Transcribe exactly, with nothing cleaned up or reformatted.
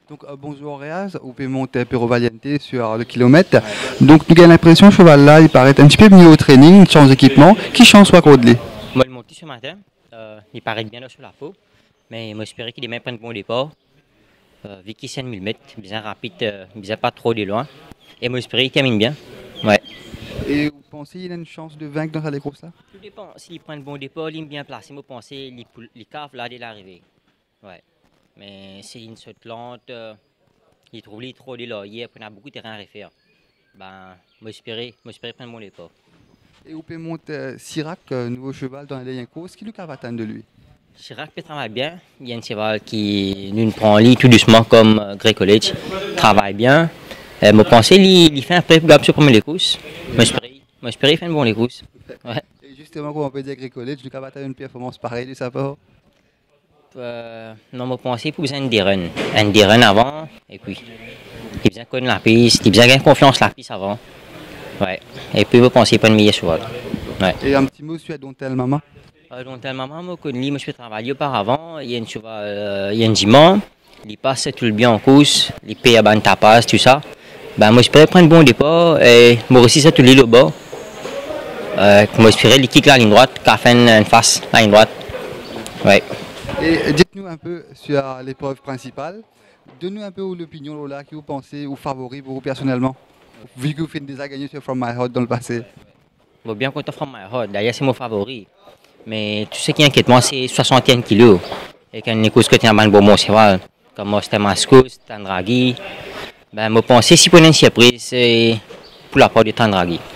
Donc euh, bonjour Réaz, vous pouvez monter Pero Valiente sur le kilomètre. Donc nous avons l'impression que ce cheval là il paraît un petit peu mieux au training, il change d'équipement, qui change soit Codley. Moi le monté ce matin, euh, il paraît bien là sur la peau, mais moi j'espérais qu'il ait prendre bon départ. Euh, vu qu'il mille mètres, bien rapide, euh, bien pas trop de loin. Et moi j'espérais qu'il termine bien. Ouais. Et vous pensez qu'il a une chance de vaincre dans sa course là? Tout dépend, s'il prend un bon départ, il est bien placé, moi je pense qu'il cave là dès l'arrivée. Ouais. Mais c'est une saute lente, euh, il trouve les trop de lauriers, après on a beaucoup de terrain à refaire. Ben, moi j'espérais, moi j'espérais prendre mon départ. Et vous pouvez monter euh, Sirac, euh, nouveau cheval dans la dernière course, qui nous va attendre de lui? Chirac peut travailler bien, il y a un cheval qui nous prend lit tout doucement comme euh, Grey College, travaille bien. Euh, moi pensais qu'il fait un prêt pour la première course. Moi j'espérais qu'il fait une bonne course. Ouais. Et justement, comment on peut dire Grey College, nous va attendre une performance pareille de sa part? Euh, non, moi pensais pour besoin de run, un des runs avant, et puis il besoin de connaître la piste, il besoin de confiance la piste avant. Ouais. Et puis vous pensez pas de meilleur cheval. Ouais. Et un petit mot sur Dontel Maman? Euh, Dontel Maman, moi je connais, moi je peux travailler auparavant, il y a une cheval, euh, il y a un diamant, il passe tout le bien en course, il paye à ban tapas, tout ça. Ben moi j'espérais prendre bon départ et moi aussi ça tout le bas. Euh, moi j'espérais il kick la ligne droite, qu'à faire une face la ligne droite. Ouais. Et dites-nous un peu sur l'épreuve principale. Donnez-nous un peu l'opinion là que vous pensez ou favori pour vous personnellement, vu que vous faites déjà gagner sur From My Heart dans le passé. Bon, bien content From My Heart, d'ailleurs c'est mon favori. Mais tout ce qui inquiète moi c'est soixante et un kilos. Et quand une course que tu as un bon bon cheval, comme moi c'était Mascus, Tandraghi, ben moi pensais si pour une surprise c'est pour la part de Tandraghi.